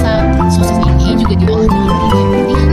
biasa sosis ini juga diolah dengan berbagai pilihan